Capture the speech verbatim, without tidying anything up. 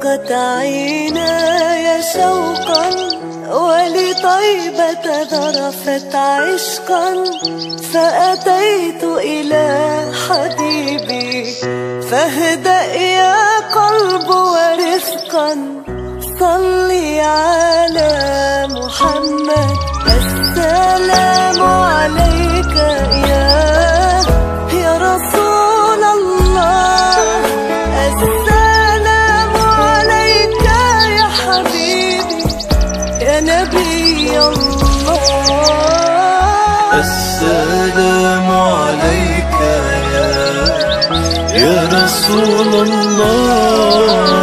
ضاقت عيناي شوقا ولطيبة ذرفت عشقا، فأتيت إلى حبيبي فاهدأ يا قلب ورفقا، صلي على محمد. السلام عليك يا يا رسول الله، السلام عليك يا حبيبي يا نبي الله. السلام عليك يا يا رسول الله،